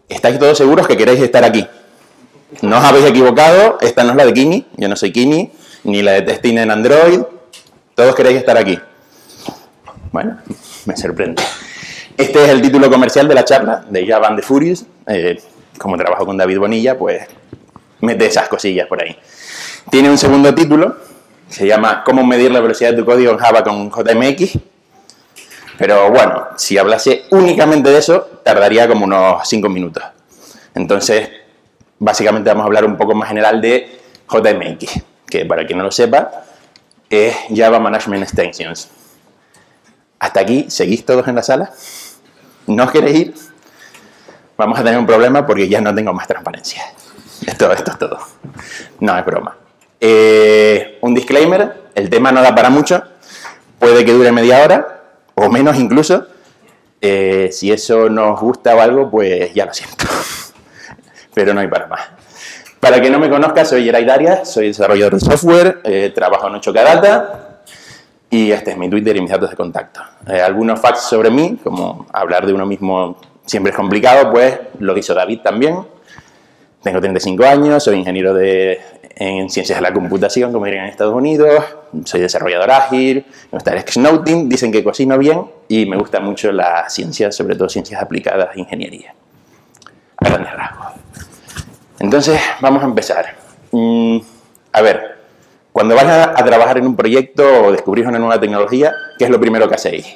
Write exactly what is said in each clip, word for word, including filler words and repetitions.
¿Estáis todos seguros que queréis estar aquí? No os habéis equivocado, esta no es la de Kini, yo no soy Kini, ni la de Testing en Android, todos queréis estar aquí. Bueno, me sorprende. Este es el título comercial de la charla de Java and the Furious. Eh, como trabajo con David Bonilla, pues mete esas cosillas por ahí. Tiene un segundo título, se llama ¿Cómo medir la velocidad de tu código en Java con J M X? Pero bueno, si hablase únicamente de eso, tardaría como unos cinco minutos. Entonces, básicamente vamos a hablar un poco más general de J M X, que para quien no lo sepa, es Java Management Extensions. ¿Hasta aquí seguís todos en la sala? ¿No os queréis ir? Vamos a tener un problema porque ya no tengo más transparencia. Esto, esto es todo. No, es broma. Eh, un disclaimer, el tema no da para mucho, puede que dure media hora, o menos incluso. Eh, si eso nos gusta o algo, pues ya lo siento. Pero no hay para más. Para quien no me conozca, soy Geray Darias, soy desarrollador de software, eh, trabajo en ocho K Data y este es mi Twitter y mis datos de contacto. Eh, algunos facts sobre mí, como hablar de uno mismo siempre es complicado, pues lo hizo David también. Tengo treinta y cinco años, soy ingeniero de, en ciencias de la computación, como dirían en Estados Unidos, soy desarrollador ágil, me gusta el Sknouting, dicen que cocino bien y me gusta mucho la ciencia, sobre todo ciencias aplicadas e ingeniería. A grandes rasgos. Entonces, vamos a empezar. Mm, a ver, cuando vais a, a trabajar en un proyecto o descubrís una nueva tecnología, ¿qué es lo primero que hacéis?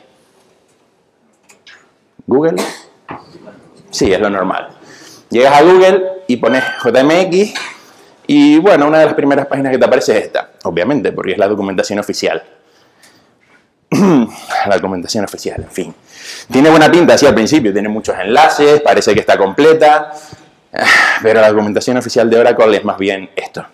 ¿Google? Sí, es lo normal. Llegas a Google y pones J M X y, bueno, una de las primeras páginas que te aparece es esta, obviamente, porque es la documentación oficial. La documentación oficial, en fin. Tiene buena pinta, así al principio, tiene muchos enlaces, parece que está completa, pero la documentación oficial de Oracle es más bien esto.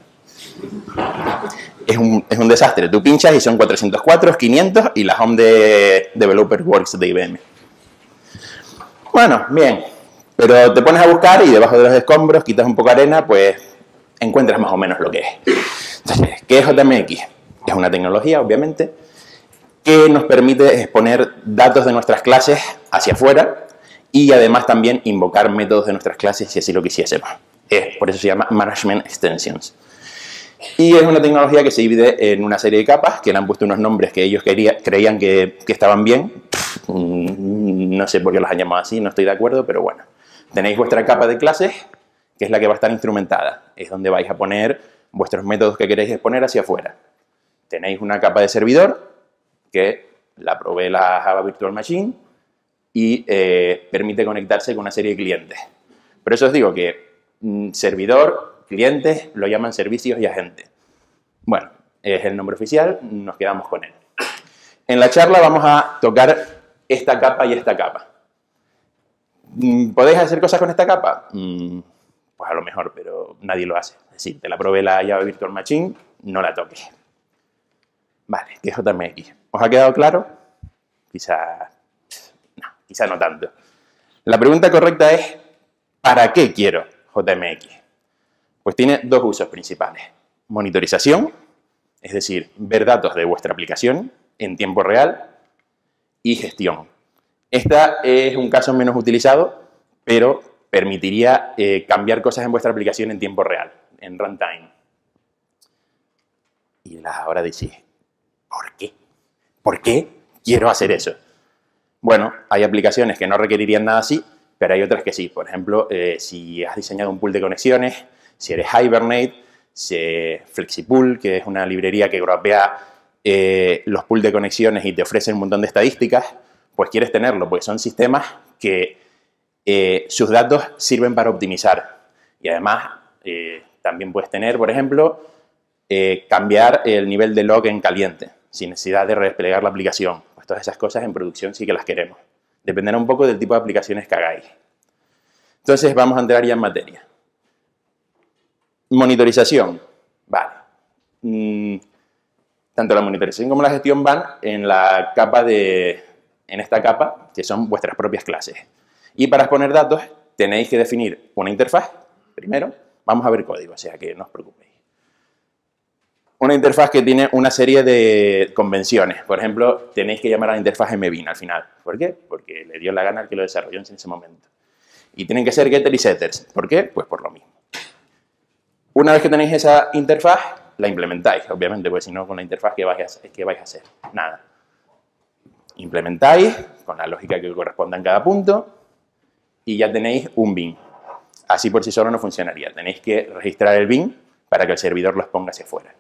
Es un, es un desastre. Tú pinchas y son cuatrocientos cuatro, quinientos y la home de Developer Works de I B M. Bueno, bien. Pero te pones a buscar y debajo de los escombros, quitas un poco de arena, pues encuentras más o menos lo que es. Entonces, ¿qué es J M X? Es una tecnología, obviamente, que nos permite exponer datos de nuestras clases hacia afuera y además también invocar métodos de nuestras clases si así lo quisiésemos. Es, por eso se llama Management Extensions. Y es una tecnología que se divide en una serie de capas, que le han puesto unos nombres que ellos quería, creían que, que estaban bien. No sé por qué los han llamado así, no estoy de acuerdo, pero bueno. Tenéis vuestra capa de clases, que es la que va a estar instrumentada. Es donde vais a poner vuestros métodos que queréis exponer hacia afuera. Tenéis una capa de servidor, que la provee la Java Virtual Machine, y eh, permite conectarse con una serie de clientes. Por eso os digo que mm, servidor, clientes, lo llaman servicios y agentes. Bueno, es el nombre oficial, nos quedamos con él. En la charla vamos a tocar esta capa y esta capa. ¿Podéis hacer cosas con esta capa? Mm, pues a lo mejor, pero nadie lo hace. Es decir, te la provee la Java Virtual Machine, no la toques. Vale, ¿qué es J M X? ¿Os ha quedado claro? Quizá no, quizá no tanto. La pregunta correcta es, ¿para qué quiero J M X? Pues tiene dos usos principales. Monitorización, es decir, ver datos de vuestra aplicación en tiempo real, y gestión. Esta es un caso menos utilizado, pero permitiría eh, cambiar cosas en vuestra aplicación en tiempo real, en runtime. Y ahora decís, ¿por qué? ¿Por qué quiero hacer eso? Bueno, hay aplicaciones que no requerirían nada así, pero hay otras que sí. Por ejemplo, eh, si has diseñado un pool de conexiones, si eres Hibernate, si Flexipool, que es una librería que grupea eh, los pools de conexiones y te ofrece un montón de estadísticas, pues quieres tenerlo, porque son sistemas que eh, sus datos sirven para optimizar. Y además, eh, también puedes tener, por ejemplo, eh, cambiar el nivel de log en caliente, sin necesidad de desplegar la aplicación. Pues todas esas cosas en producción sí que las queremos. Dependerá un poco del tipo de aplicaciones que hagáis. Entonces, vamos a entrar ya en materia. Monitorización. Vale. Mm, tanto la monitorización como la gestión van en la capa de... en esta capa, que son vuestras propias clases. Y para exponer datos, tenéis que definir una interfaz, primero. Vamos a ver código, o sea que no os preocupéis. Una interfaz que tiene una serie de convenciones. Por ejemplo, tenéis que llamar a la interfaz M B I N al final. ¿Por qué? Porque le dio la gana al que lo desarrolló en ese momento. Y tienen que ser getter y setters. ¿Por qué? Pues por lo mismo. Una vez que tenéis esa interfaz, la implementáis, obviamente, porque si no, con la interfaz, ¿qué vais a hacer? ¿Qué vais a hacer? Nada. Implementáis con la lógica que corresponda en cada punto y ya tenéis un bin. Así por sí solo no funcionaría. Tenéis que registrar el bin para que el servidor los ponga hacia afuera.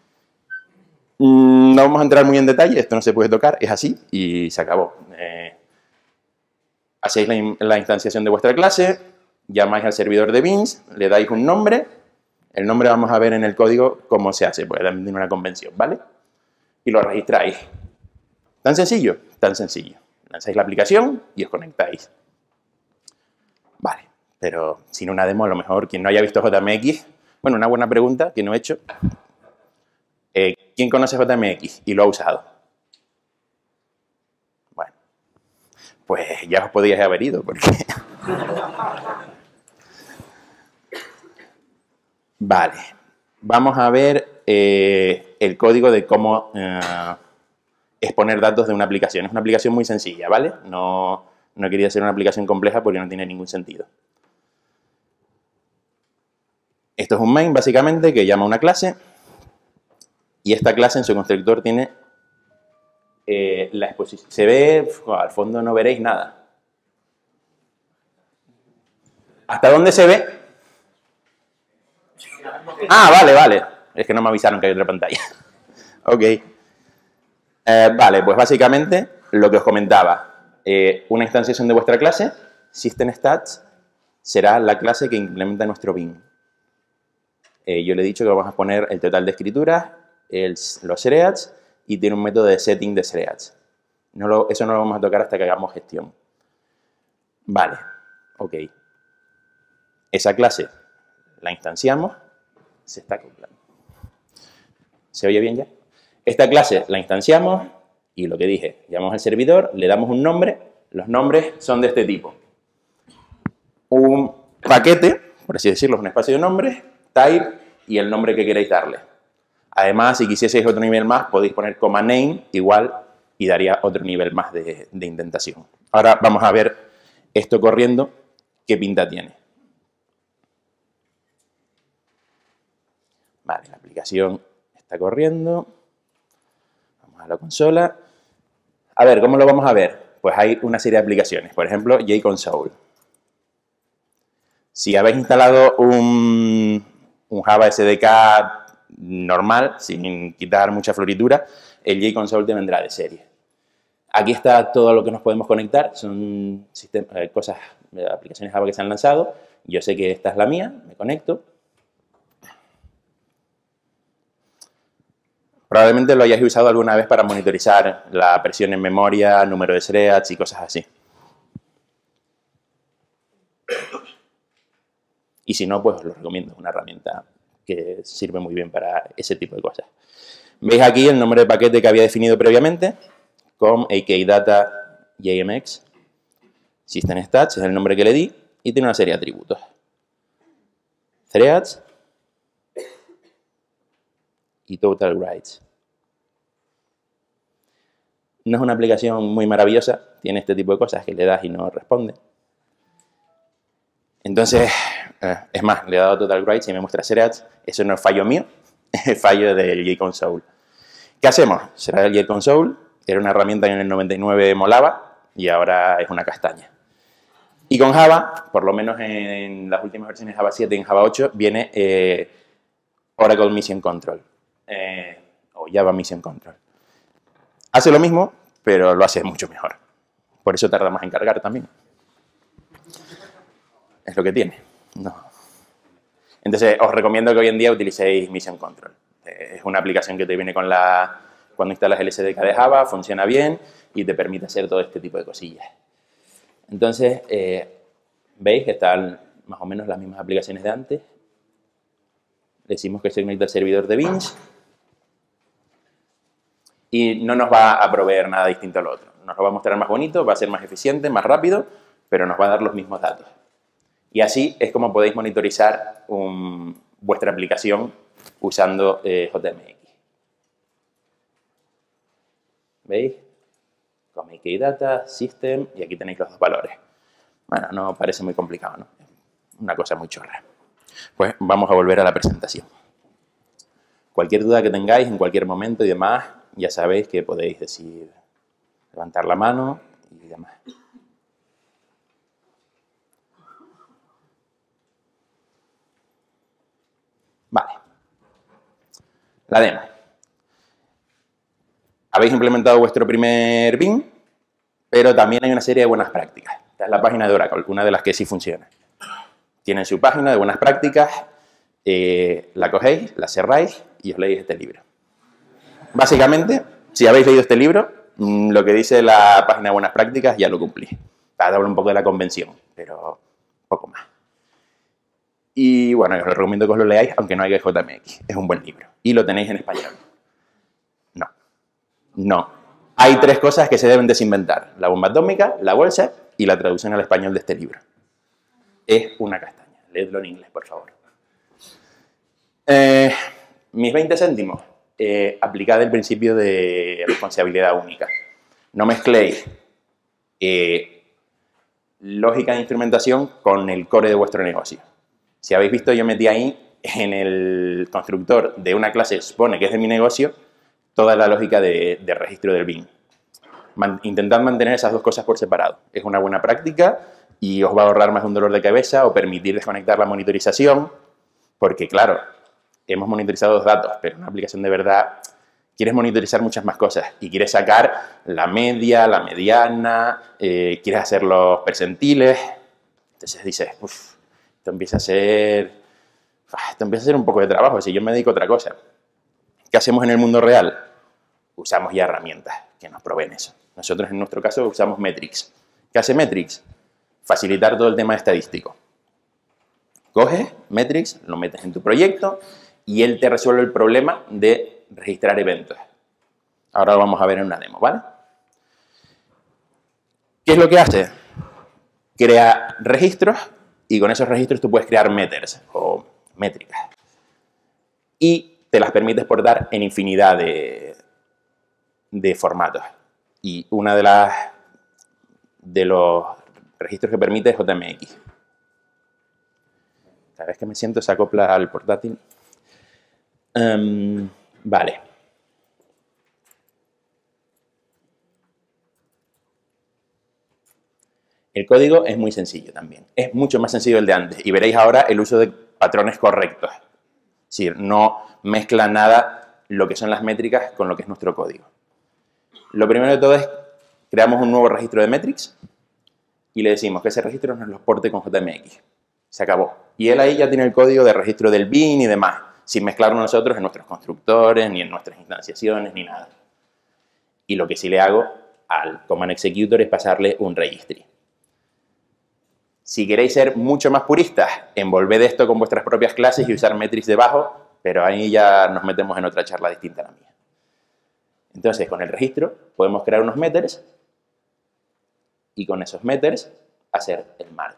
No vamos a entrar muy en detalle, esto no se puede tocar, es así y se acabó. Eh, hacéis la, in la instanciación de vuestra clase, llamáis al servidor de bins, le dais un nombre, el nombre vamos a ver en el código cómo se hace, porque también tiene una convención, ¿vale? Y lo registráis. ¿Tan sencillo? Tan sencillo. Lanzáis la aplicación y os conectáis. Vale, pero sin una demo a lo mejor quien no haya visto J M X, bueno, una buena pregunta que no he hecho. Eh, ¿Quién conoce J M X y lo ha usado? Bueno, pues ya os podíais haber ido, porque... Vale, vamos a ver eh, el código de cómo eh, exponer datos de una aplicación. Es una aplicación muy sencilla, ¿vale? No, no he querido hacer una aplicación compleja porque no tiene ningún sentido. Esto es un main, básicamente, que llama a una clase. Y esta clase en su constructor tiene eh, la exposición. Se ve, al fondo no veréis nada. ¿Hasta dónde se ve? Ah, vale, vale. Es que no me avisaron que hay otra pantalla. Ok. Eh, vale, pues básicamente lo que os comentaba. Eh, una instanciación de vuestra clase, SystemStats, será la clase que implementa nuestro bin. Eh, yo le he dicho que vamos a poner el total de escrituras, el, los threads y tiene un método de setting de threads. No lo, eso no lo vamos a tocar hasta que hagamos gestión. Vale, ok. Esa clase la instanciamos. Se está acoplando. ¿Se oye bien ya? Esta clase la instanciamos y lo que dije, llamamos al servidor, le damos un nombre. Los nombres son de este tipo. Un paquete, por así decirlo, es un espacio de nombres, type y el nombre que queréis darle. Además, si quisieseis otro nivel más, podéis poner coma name igual y daría otro nivel más de, de indentación. Ahora vamos a ver esto corriendo, qué pinta tiene. Vale, la aplicación está corriendo. Vamos a la consola. A ver, ¿cómo lo vamos a ver? Pues hay una serie de aplicaciones. Por ejemplo, JConsole. Si habéis instalado un, un Java S D K normal, sin quitar mucha floritura, el JConsole te vendrá de serie. Aquí está todo lo que nos podemos conectar. Son sistemas, cosas, aplicaciones Java que se han lanzado. Yo sé que esta es la mía, me conecto. Probablemente lo hayáis usado alguna vez para monitorizar la presión en memoria, número de threads y cosas así. Y si no, pues os lo recomiendo. Es una herramienta que sirve muy bien para ese tipo de cosas. Veis aquí el nombre de paquete que había definido previamente, com akdata jmx. SystemStats es el nombre que le di y tiene una serie de atributos. Threads y total writes. No es una aplicación muy maravillosa, tiene este tipo de cosas que le das y no responde. Entonces, eh, es más, le he dado total writes y me muestra threads. Eso no es fallo mío, es fallo del JConsole. ¿Qué hacemos? Será el JConsole, era una herramienta que en el noventa y nueve molaba y ahora es una castaña. Y con Java, por lo menos en las últimas versiones de Java siete y en Java ocho, viene eh, Oracle Mission Control. Eh, o Java Mission Control. Hace lo mismo, pero lo hace mucho mejor. Por eso tarda más en cargar también. Es lo que tiene. No. Entonces, os recomiendo que hoy en día utilicéis Mission Control. Eh, es una aplicación que te viene con la... Cuando instalas el S D K de Java, funciona bien y te permite hacer todo este tipo de cosillas. Entonces, eh, veis que están más o menos las mismas aplicaciones de antes. Decimos que se conecta al servidor de bins. Y no nos va a proveer nada distinto al otro. Nos lo va a mostrar más bonito, va a ser más eficiente, más rápido, pero nos va a dar los mismos datos. Y así es como podéis monitorizar un, vuestra aplicación usando eh, J M X. ¿Veis? Com akdata, system, y aquí tenéis los dos valores. Bueno, no parece muy complicado, ¿no? Una cosa muy chorra. Pues vamos a volver a la presentación. Cualquier duda que tengáis en cualquier momento y demás, ya sabéis que podéis decir, levantar la mano y demás. Vale. La demo. Habéis implementado vuestro primer B I M, pero también hay una serie de buenas prácticas. Esta es la página de Oracle, una de las que sí funciona. Tienen su página de buenas prácticas, eh, la cogéis, la cerráis y os leéis este libro. Básicamente, si habéis leído este libro, mmm, lo que dice la página de buenas prácticas ya lo cumplís. Para hablar un poco de la convención, pero poco más. Y bueno, os lo recomiendo que os lo leáis, aunque no haya J M X. Es un buen libro. Y lo tenéis en español. No. No. Hay tres cosas que se deben desinventar. La bomba atómica, la bolsa y la traducción al español de este libro. Es una castaña. Leedlo en inglés, por favor. Eh, mis veinte céntimos. Eh, aplicad el principio de responsabilidad única. No mezcléis eh, lógica de instrumentación con el core de vuestro negocio. Si habéis visto, yo metí ahí en el constructor de una clase que supone que es de mi negocio, toda la lógica de, de registro del B I M. Man, intentad mantener esas dos cosas por separado. Es una buena práctica y os va a ahorrar más de un dolor de cabeza o permitir desconectar la monitorización, porque claro, hemos monitorizado dos datos, pero una aplicación de verdad quieres monitorizar muchas más cosas y quieres sacar la media, la mediana, eh, quieres hacer los percentiles. Entonces dices, uff, esto empieza a ser, esto empieza a ser un poco de trabajo, si yo me dedico a otra cosa. ¿Qué hacemos en el mundo real? Usamos ya herramientas que nos proveen eso. Nosotros en nuestro caso usamos Metrics. ¿Qué hace Metrics? Facilitar todo el tema estadístico. Coges Metrics, lo metes en tu proyecto y él te resuelve el problema de registrar eventos. Ahora lo vamos a ver en una demo, ¿vale? ¿Qué es lo que hace? Crea registros y con esos registros tú puedes crear meters o métricas. Y te las permite exportar en infinidad de, de formatos. Y una de las de los registros que permite es J M X. Cada vez que me siento se acopla al portátil. Um, vale. El código es muy sencillo también. Es mucho más sencillo el de antes. Y veréis ahora el uso de patrones correctos. Es decir, no mezcla nada lo que son las métricas con lo que es nuestro código. Lo primero de todo es, creamos un nuevo registro de metrics y le decimos que ese registro nos lo exporte con J M X. Se acabó. Y él ahí ya tiene el código de registro del B I M y demás, sin mezclarlo nosotros en nuestros constructores, ni en nuestras instanciaciones, ni nada. Y lo que sí le hago al Command Executor es pasarle un registry. Si queréis ser mucho más puristas, envolved esto con vuestras propias clases y usar metrics debajo, pero ahí ya nos metemos en otra charla distinta a la mía. Entonces, con el registro podemos crear unos meters y con esos meters hacer el mark.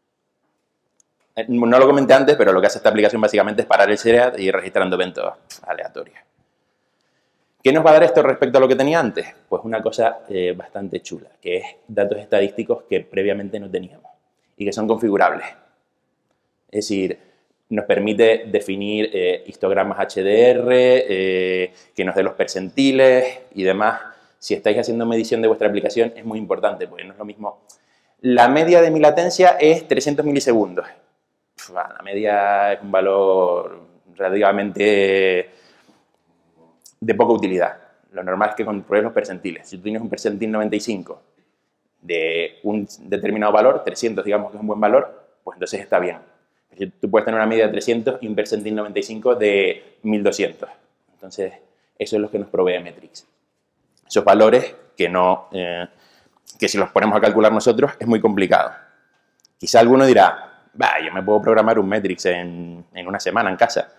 No lo comenté antes, pero lo que hace esta aplicación básicamente es parar el serial y ir registrando eventos aleatorios. ¿Qué nos va a dar esto respecto a lo que tenía antes? Pues una cosa eh, bastante chula, que es datos estadísticos que previamente no teníamos y que son configurables. Es decir, nos permite definir eh, histogramas H D R, eh, que nos dé los percentiles y demás. Si estáis haciendo medición de vuestra aplicación es muy importante, porque no es lo mismo. La media de mi latencia es trescientos milisegundos. Uf, la media es un valor relativamente de poca utilidad. Lo normal es que compruebes los percentiles. Si tú tienes un percentil noventa y cinco de un determinado valor, trescientos digamos que es un buen valor, pues entonces está bien. Tú puedes tener una media de trescientos y un percentil noventa y cinco de mil doscientos. Entonces, eso es lo que nos provee Metrics. Esos valores que, no, eh, que si los ponemos a calcular nosotros es muy complicado. Quizá alguno dirá, bah, yo me puedo programar un Metrics en, en una semana en casa.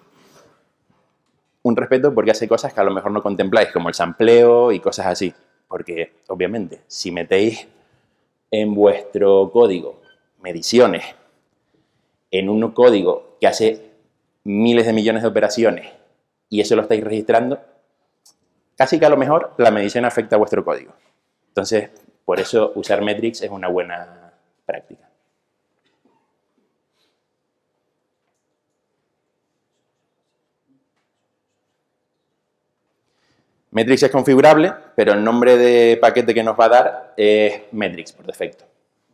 Un respeto porque hace cosas que a lo mejor no contempláis, como el sampleo y cosas así. Porque, obviamente, si metéis en vuestro código mediciones en un código que hace miles de millones de operaciones y eso lo estáis registrando, casi que a lo mejor la medición afecta a vuestro código. Entonces, por eso usar Metrics es una buena, práctica. Metrics es configurable, pero el nombre de paquete que nos va a dar es metrics por defecto.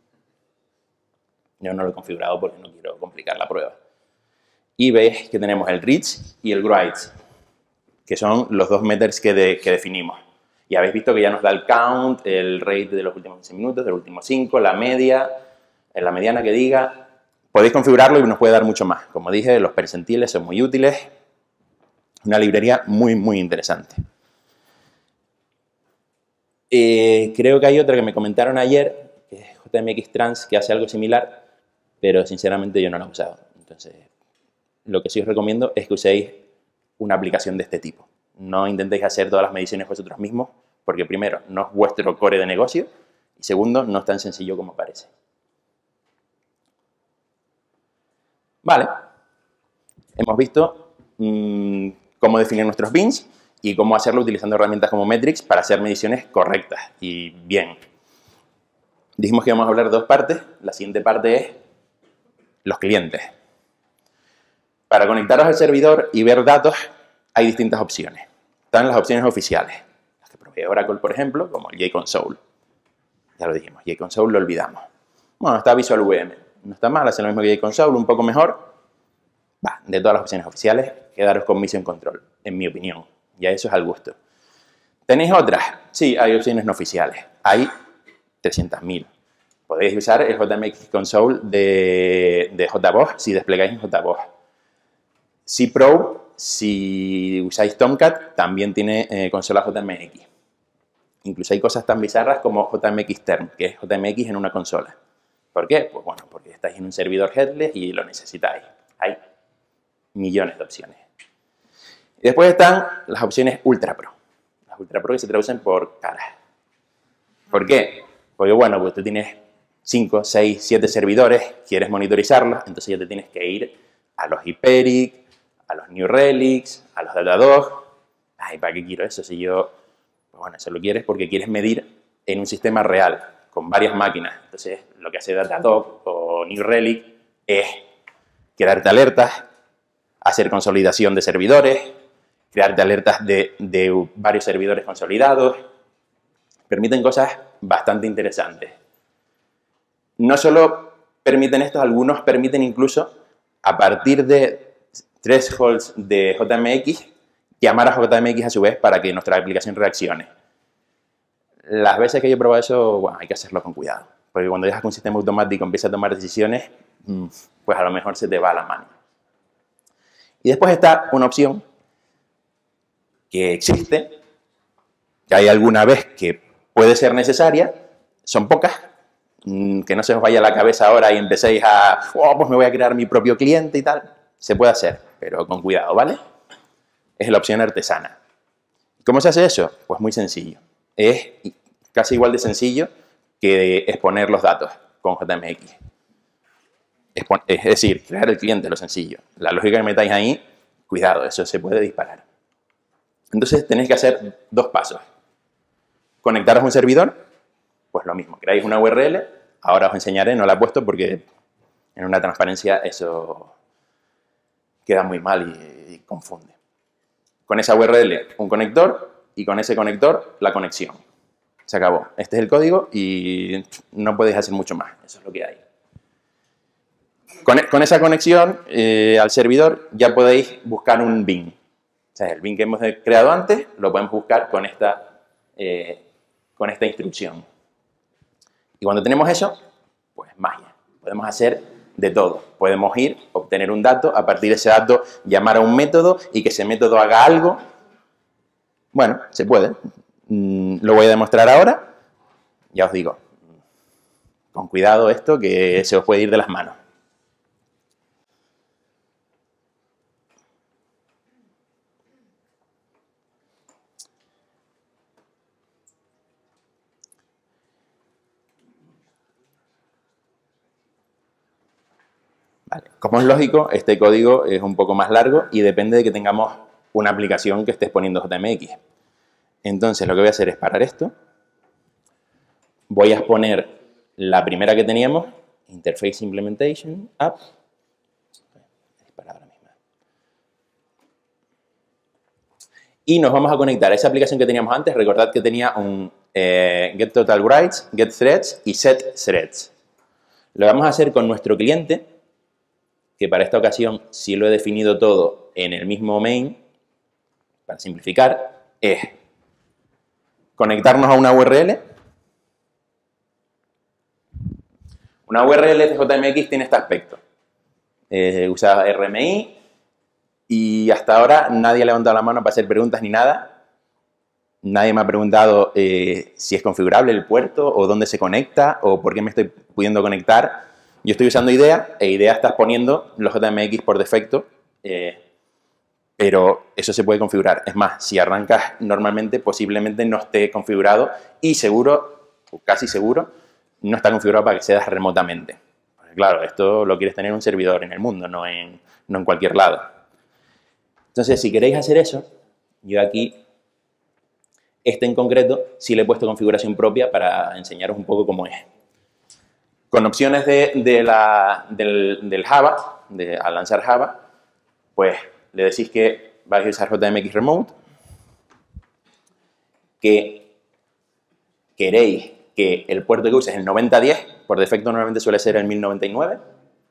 Yo no lo he configurado porque no quiero complicar la prueba. Y veis que tenemos el reach y el write, que son los dos metrics que, de, que definimos. Y habéis visto que ya nos da el count, el rate de los últimos quince minutos, de los últimos cinco, la media, en la mediana que diga. Podéis configurarlo y nos puede dar mucho más. Como dije, los percentiles son muy útiles. Una librería muy, muy interesante. Eh, creo que hay otra que me comentaron ayer, que es J M X Trans, que hace algo similar, pero sinceramente yo no la he usado. Entonces, lo que sí os recomiendo es que uséis una aplicación de este tipo. No intentéis hacer todas las mediciones vosotros mismos, porque primero, no es vuestro core de negocio, y segundo, no es tan sencillo como parece. Vale. Hemos visto mmm, cómo definir nuestros bins y cómo hacerlo utilizando herramientas como Metrics para hacer mediciones correctas y bien. Dijimos que íbamos a hablar de dos partes. La siguiente parte es los clientes. Para conectaros al servidor y ver datos hay distintas opciones. Están las opciones oficiales, las que provee Oracle, por ejemplo, como el JConsole. Ya lo dijimos, JConsole lo olvidamos. Bueno, está Visual V M. No está mal, hace lo mismo que JConsole, un poco mejor. Va, de todas las opciones oficiales, quedaros con Mission Control, en mi opinión. Ya eso es al gusto. ¿Tenéis otras? Sí, hay opciones no oficiales. Hay trescientas mil. Podéis usar el J M X Console de, de J B O S si desplegáis en J B O S. cPro, si usáis Tomcat, también tiene eh, consola J M X. Incluso hay cosas tan bizarras como J M X Term, que es J M X en una consola. ¿Por qué? Pues bueno, porque estáis en un servidor headless y lo necesitáis. Hay millones de opciones. Y después están las opciones Ultra Pro. Las Ultra Pro que se traducen por caras. ¿Por qué? Porque bueno, pues tú tienes cinco, seis, siete servidores, quieres monitorizarlos, entonces ya te tienes que ir a los Hyperic, a los New Relics, a los Datadog. Ay, ¿para qué quiero eso? Si yo, pues bueno, eso lo quieres porque quieres medir en un sistema real, con varias máquinas. Entonces, lo que hace Datadog o New Relic es crearte alertas, hacer consolidación de servidores, crearte alertas de, de varios servidores consolidados. Permiten cosas bastante interesantes. No solo permiten esto, algunos permiten incluso, a partir de thresholds de J M X, llamar a J M X a su vez para que nuestra aplicación reaccione. Las veces que yo he probado eso, bueno, hay que hacerlo con cuidado. Porque cuando dejas que un sistema automático empiece a tomar decisiones, pues a lo mejor se te va la mano. Y después está una opción que existe, que hay alguna vez que puede ser necesaria, son pocas, que no se os vaya la cabeza ahora y empecéis a, oh, pues me voy a crear mi propio cliente y tal. Se puede hacer, pero con cuidado, ¿vale? Es la opción artesana. ¿Cómo se hace eso? Pues muy sencillo. Es casi igual de sencillo que exponer los datos con J M X. Es decir, crear el cliente, lo sencillo. La lógica que metáis ahí, cuidado, eso se puede disparar. Entonces tenéis que hacer dos pasos. Conectaros a un servidor, pues lo mismo, creáis una U R L, ahora os enseñaré, no la he puesto porque en una transparencia eso queda muy mal y, y confunde. Con esa U R L un conector y con ese conector la conexión. Se acabó. Este es el código y no podéis hacer mucho más, eso es lo que hay. Con, con esa conexión eh, al servidor ya podéis buscar un bin. O sea, el bin que hemos creado antes lo podemos buscar con esta, eh, con esta instrucción. Y cuando tenemos eso, pues magia. Podemos hacer de todo. Podemos ir, obtener un dato, a partir de ese dato llamar a un método y que ese método haga algo. Bueno, se puede. Mm, lo voy a demostrar ahora. Ya os digo, con cuidado esto que se os puede ir de las manos. Vale. Como es lógico, este código es un poco más largo y depende de que tengamos una aplicación que esté exponiendo J M X. Entonces, lo que voy a hacer es parar esto. Voy a exponer la primera que teníamos, Interface Implementation, App. Y nos vamos a conectar a esa aplicación que teníamos antes. Recordad que tenía un eh, Get Total Writes, Get Threads y Set Threads. Lo vamos a hacer con nuestro cliente, que para esta ocasión sí lo he definido todo en el mismo main. Para simplificar, es conectarnos a una U R L. Una U R L de J M X tiene este aspecto. Eh, usa R M I. Y hasta ahora nadie ha levantado la mano para hacer preguntas ni nada. Nadie me ha preguntado eh, si es configurable el puerto o dónde se conecta o por qué me estoy pudiendo conectar. Yo estoy usando IDEA e IDEA está poniendo los J M X por defecto, eh, pero eso se puede configurar. Es más, si arrancas normalmente posiblemente no esté configurado y seguro, o casi seguro, no está configurado para que accedas remotamente. Porque claro, esto lo quieres tener en un servidor en el mundo, no en, no en cualquier lado. Entonces, si queréis hacer eso, yo aquí, este en concreto, sí le he puesto configuración propia para enseñaros un poco cómo es. Con opciones de, de la, del, del Java, de, al lanzar Java, pues le decís que vais a usar J M X Remote, que queréis que el puerto que uses es el noventa diez, por defecto normalmente suele ser el mil noventa y nueve.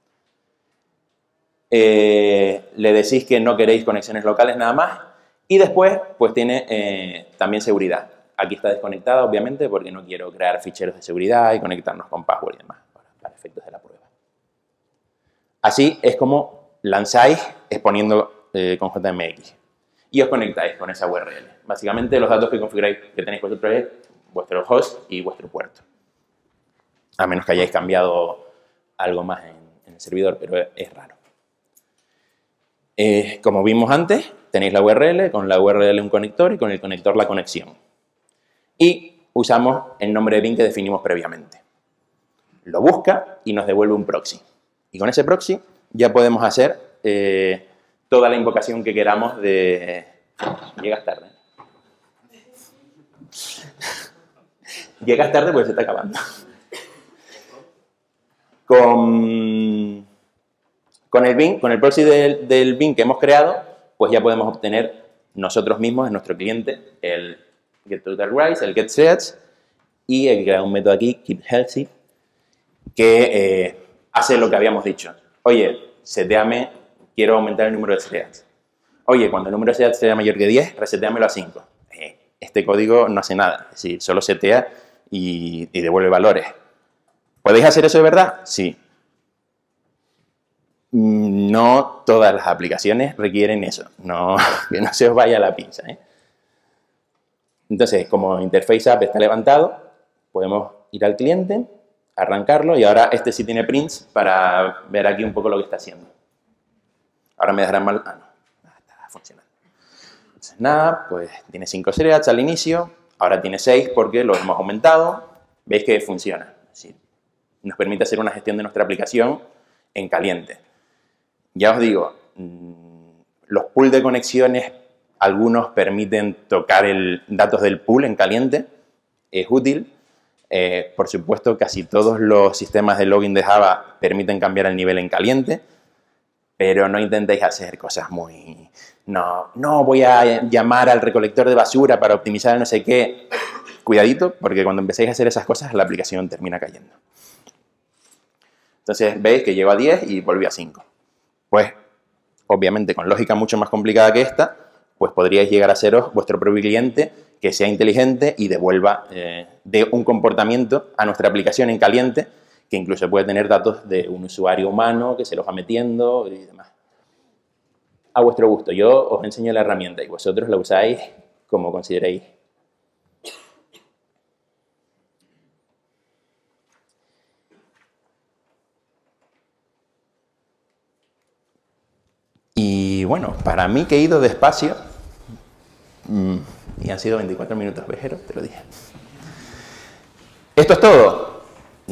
Eh, le decís que no queréis conexiones locales nada más y después pues tiene eh, también seguridad. Aquí está desconectada obviamente porque no quiero crear ficheros de seguridad y conectarnos con password y demás para, para efectos de la prueba. Así es como lanzáis exponiendo eh, con J M X y os conectáis con esa U R L. Básicamente los datos que configuráis que tenéis vosotros es vuestro host y vuestro puerto. A menos que hayáis cambiado algo más en, en el servidor, pero es, es raro. Eh, como vimos antes, tenéis la U R L, con la U R L un conector y con el conector la conexión. Y usamos el nombre de bin que definimos previamente. Lo busca y nos devuelve un proxy. Y con ese proxy ya podemos hacer eh, toda la invocación que queramos de... Llegas tarde. Llegas tarde porque se está acabando. Con... Con el bin, con el proxy del, del bin que hemos creado, pues ya podemos obtener nosotros mismos en nuestro cliente el getTotalWrites, el getThreads y he creado un método aquí, keepHealthy, que eh, hace lo que habíamos dicho. Oye, seteame, quiero aumentar el número de threads. Oye, cuando el número de threads sea mayor que diez, reseteamelo a cinco. Eh, este código no hace nada, es decir, solo setea y, y devuelve valores. ¿Podéis hacer eso de verdad? Sí. No todas las aplicaciones requieren eso, no, que no se os vaya la pinza, ¿eh? Entonces, como Interface App está levantado, podemos ir al cliente, arrancarlo y ahora este sí tiene prints para ver aquí un poco lo que está haciendo. Ahora me dejarán mal... Ah, no, está funcionando. Entonces, nada, pues tiene cinco threads al inicio, ahora tiene seis porque lo hemos aumentado. Veis que funciona, es decir, nos permite hacer una gestión de nuestra aplicación en caliente. Ya os digo, los pools de conexiones, algunos permiten tocar el datos del pool en caliente, es útil. Eh, por supuesto, casi todos los sistemas de login de Java permiten cambiar el nivel en caliente, pero no intentéis hacer cosas muy... No, no voy a llamar al recolector de basura para optimizar no sé qué. Cuidadito, porque cuando empecéis a hacer esas cosas, la aplicación termina cayendo. Entonces, veis que llegó a diez y volvió a cinco. Pues, obviamente, con lógica mucho más complicada que esta, pues podríais llegar a seros vuestro propio cliente que sea inteligente y devuelva eh, de un comportamiento a nuestra aplicación en caliente, que incluso puede tener datos de un usuario humano que se los va metiendo y demás. A vuestro gusto. Yo os enseño la herramienta y vosotros la usáis como consideréis. Y bueno, para mí que he ido despacio, mmm, y han sido veinticuatro minutos, vejero, te lo dije. ¿Esto es todo?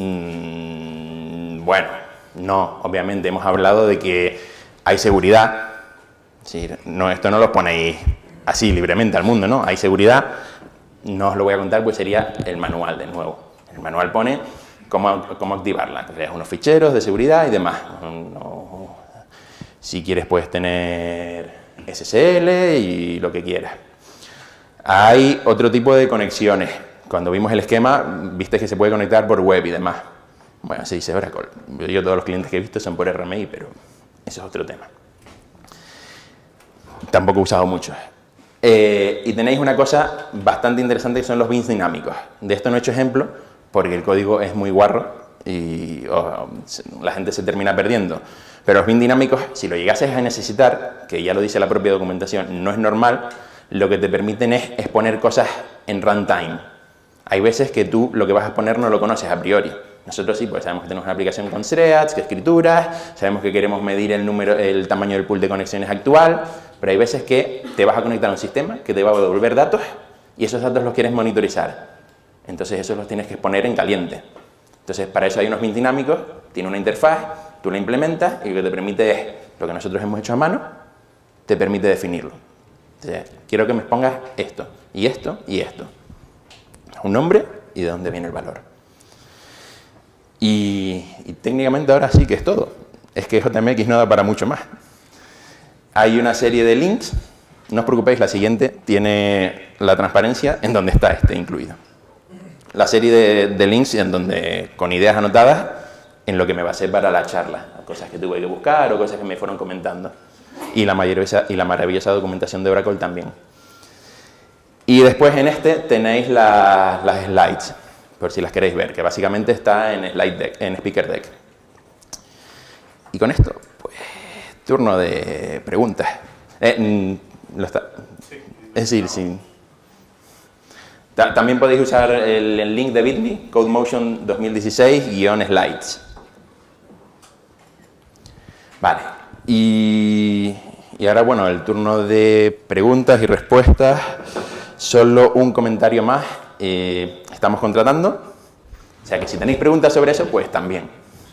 Mm, bueno, no, obviamente hemos hablado de que hay seguridad. Es decir, no, esto no lo ponéis así libremente al mundo, ¿no? Hay seguridad. No os lo voy a contar, pues sería el manual de nuevo. El manual pone cómo, cómo activarla. Creas unos ficheros de seguridad y demás. No, si quieres puedes tener S S L y lo que quieras. Hay otro tipo de conexiones. Cuando vimos el esquema, viste que se puede conectar por web y demás. Bueno, se dice Oracle. Yo todos los clientes que he visto son por R M I, pero eso es otro tema. Tampoco he usado mucho. Eh, y tenéis una cosa bastante interesante que son los bins dinámicos. De esto no he hecho ejemplo porque el código es muy guarro y oh, la gente se termina perdiendo. Pero los bins dinámicos, si lo llegases a necesitar, que ya lo dice la propia documentación, no es normal, lo que te permiten es exponer cosas en runtime. Hay veces que tú lo que vas a exponer no lo conoces a priori. Nosotros sí, pues sabemos que tenemos una aplicación con threads, que escrituras, sabemos que queremos medir el, número, el tamaño del pool de conexiones actual, pero hay veces que te vas a conectar a un sistema que te va a devolver datos y esos datos los quieres monitorizar. Entonces esos los tienes que exponer en caliente. Entonces para eso hay unos bins dinámicos, tiene una interfaz, tú la implementas y lo que te permite es, lo que nosotros hemos hecho a mano, te permite definirlo. Entonces, quiero que me expongas esto, y esto, y esto. Un nombre y de dónde viene el valor. Y, y técnicamente ahora sí que es todo. Es que J M X no da para mucho más. Hay una serie de links. No os preocupéis, la siguiente tiene la transparencia en donde está este incluido. La serie de, de links en donde, con ideas anotadas en lo que me basé para la charla. Cosas que tuve que buscar o cosas que me fueron comentando. Y la, maravillosa, y la maravillosa documentación de Oracle también. Y después en este tenéis la, las slides, por si las queréis ver, que básicamente está en, slide deck, en Speaker Deck. Y con esto, pues, turno de preguntas. Eh, lo está, es decir, sí. También podéis usar el, el link de Bitly, CodeMotion dos mil dieciséis guión slides. Vale. Y, y ahora, bueno, el turno de preguntas y respuestas. Solo un comentario más. Eh, estamos contratando. O sea que si tenéis preguntas sobre eso, pues también.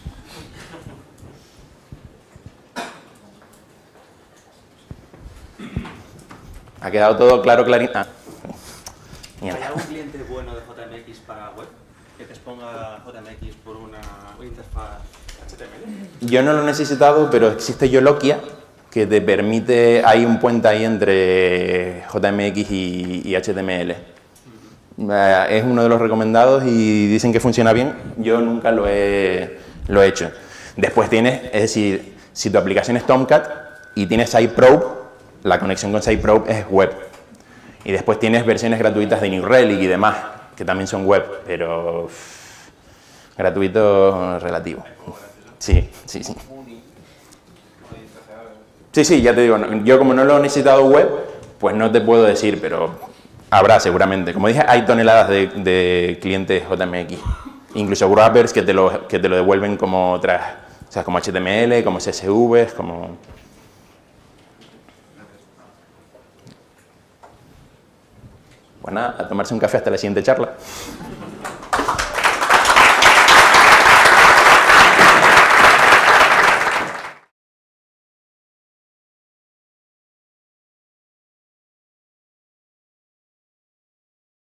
¿Ha quedado todo claro, clarín? Ah. ¿Hay algún cliente bueno de J M X para web? Que te exponga J M X por una interfaz H T M L. Yo no lo he necesitado, pero existe Yolokia, que te permite, hay un puente ahí entre J M X y, y H T M L. Uh-huh. uh, es uno de los recomendados y dicen que funciona bien. Yo nunca lo he, lo he hecho. Después tienes, es decir, si tu aplicación es Tomcat y tienes SiteProbe, la conexión con SiteProbe es web. Y después tienes versiones gratuitas de New Relic y demás, que también son web, pero uff, gratuito relativo. Sí, sí, sí. Sí, sí, ya te digo, yo como no lo he necesitado web, pues no te puedo decir, pero habrá seguramente. Como dije, hay toneladas de, de clientes J M X, incluso wrappers que te lo, que te lo devuelven como otras, o sea, como H T M L, como C S Vs, como... Pues nada, a tomarse un café hasta la siguiente charla.